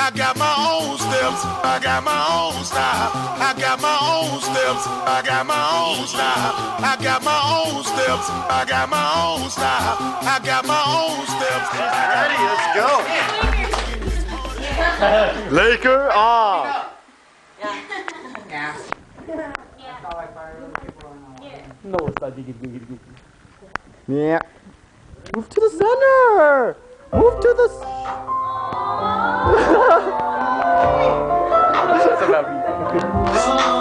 I got my own steps. I got my own style. I got my own steps. I got my own style. I got my own steps. I got my own style. I got my own steps. Ready? Let's go. Laker off. Yeah. No, it's not. Yeah. Move to the center. Move to the. That's a